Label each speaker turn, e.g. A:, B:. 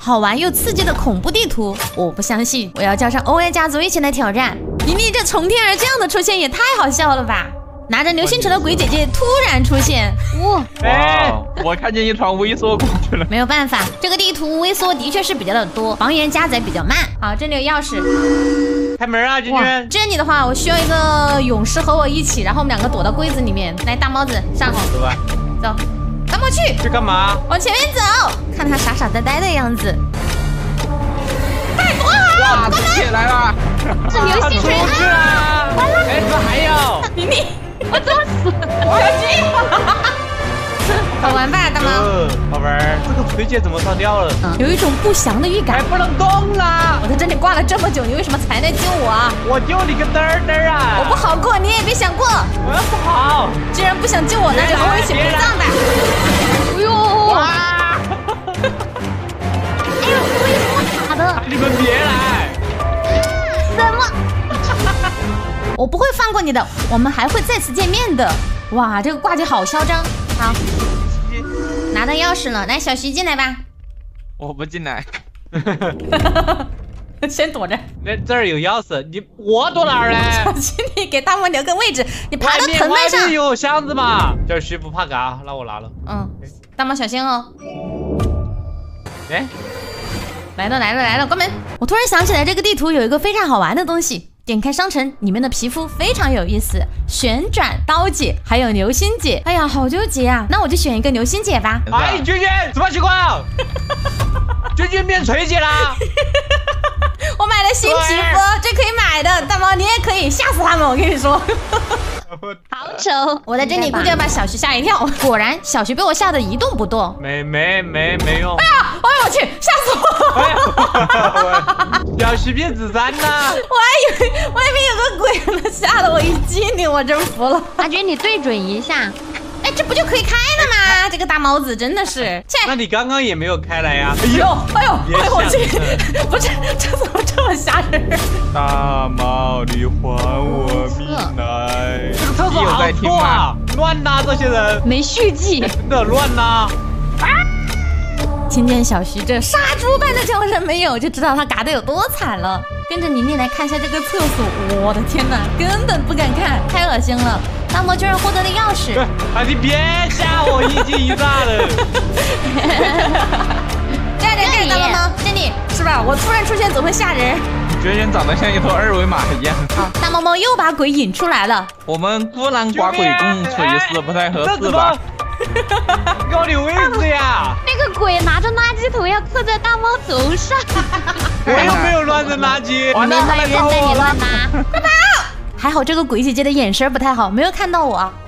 A: 好玩又刺激的恐怖地图，我不相信，我要叫上欧耶家族一起来挑战。妮妮这从天而降的出现也太好笑了吧！拿着流星锤的鬼姐姐突然出现，
B: 哇！
C: 哎，我看见一团微缩过去了。
A: 没有办法，这个地图微缩的确是比较的多，房源加载比较慢。好，这里有钥匙，
D: 开门啊，君君！
A: 这里的话，我需要一个勇士和我一起，然后我们两个躲到柜子里面。来，大帽子上，
D: 走吧，
A: 走，大帽去，
D: 去干嘛？
A: 往前面走，看他傻傻呆呆的样子。太多了！
C: 哇，姐来了！
B: 这流星锤
D: 出去了！哎，怎么还有？
A: 妮妮，
B: 我怎么死了？
A: 好玩吧，大猫？
D: 宝贝儿，这个锤姐怎么烧掉了？
A: 有一种不祥的预感。
D: 还不能动了！
A: 我在这里挂了这么久，你为什么才来救我啊？
D: 我救你个嘚儿啊！
A: 我不好过，你也别想过。
D: 我要不好。
A: 既然不想救我，那就和我一起陪葬吧。
B: 哎呦！
D: 哇！
B: 哎呦，微缩卡的，
D: 你们别来！
B: 什么？
A: 我不会放过你的，我们还会再次见面的。哇，这个挂机好嚣张！好，拿到钥匙了，来，小徐进来吧。
C: 我不进来。
A: 先躲着。
D: 那这儿有钥匙，我躲哪儿呢？
A: 小徐，你给大魔留个位置，你爬到藤
D: 外
A: 蔓上。
D: 面有箱子嘛？这徐不怕嘎，那我拿了。
A: 嗯，大魔小心哦。
D: 哎，
A: 来了，关门！我突然想起来，这个地图有一个非常好玩的东西。点开商城，里面的皮肤非常有意思，旋转刀姐还有流星姐。哎呀，好纠结啊！那我就选一个流星姐吧。
D: 哎，君君，什么情况？君君变锤姐啦！
A: 我买了新皮肤，这可以买的。大猫你也可以，吓死他们！我跟你说。
B: 好丑！
A: 我在这里估计要把小徐吓一跳。果然，小徐被我吓得一动不动。
D: 没用。
A: 哎呀，哎呦我去，吓死我！
D: 小徐变紫杉啦！
A: 我还以为外面有个鬼呢，吓得我一激灵，我真服了。
B: 阿军，你对准一下。
A: 哎，这不就可以开了吗？这个大猫子真的是。
D: 那你刚刚也没有开来呀？
A: 哎呦，我去，不是，这怎么这么吓人？
C: 大猫，你还我命来！
D: 这个厕所好臭啊！乱呐，这些人
B: 没续集，
D: 真的乱呐！
A: 听见小徐这杀猪般的叫声没有，就知道他嘎得有多惨了。跟着妮妮来看一下这个厕所，我的天哪，根本不敢看，太恶心了。大魔居然获得了钥匙！
D: 啊，你别吓我，一惊一乍的。
A: 这里，大猫猫，这里是吧？我突然出现总会吓人。
C: 娟娟长得像一头二维码一样。
A: 好，大猫猫又把鬼引出来了。
C: 我们孤男寡鬼共处一室不太合适吧？
D: 给我留位置呀！
B: 那个鬼拿着垃圾桶要扣在大猫头上。
D: 我又没有乱扔垃圾，
B: 没乱扔，但你乱拿。
A: 快跑！还好这个鬼姐姐的眼神不太好，没有看到我。